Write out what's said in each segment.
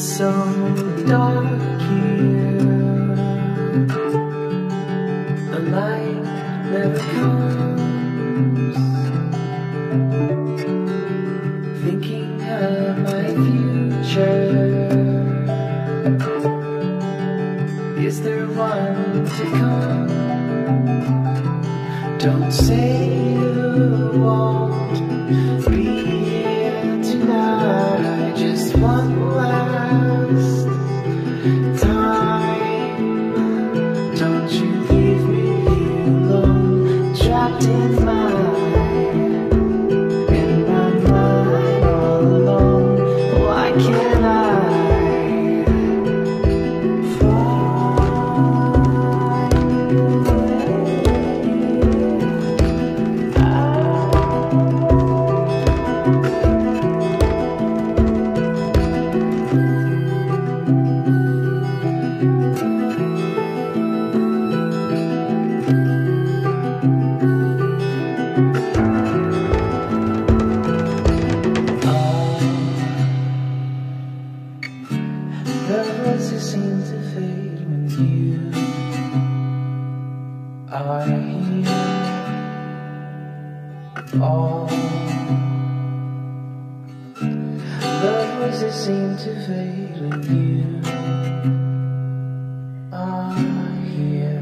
so dark here. The light never comes. Thinking of my future. Is there one to come? Don't say you won't be here tonight. Just one last time. Don't you leave me alone, trapped in my mind all alone. Why can't I? The voices seem to fade when you are here. All the voices seem to fade when you are here.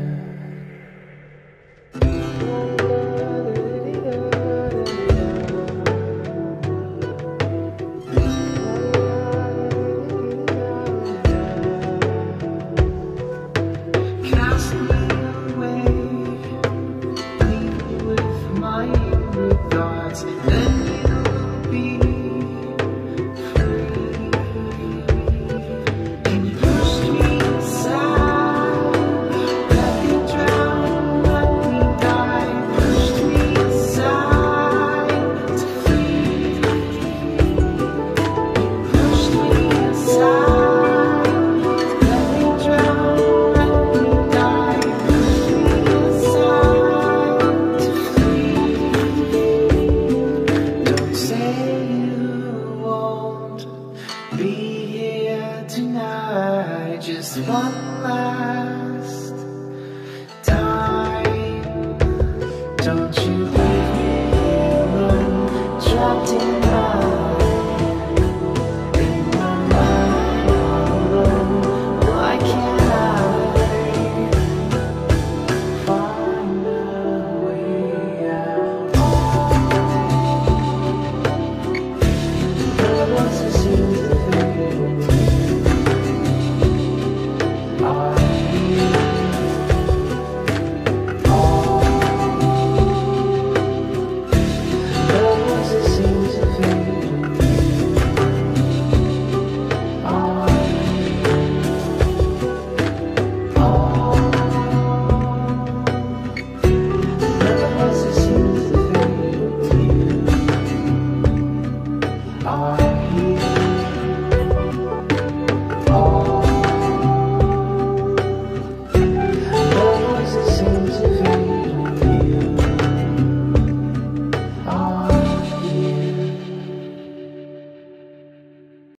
Be here tonight, just one last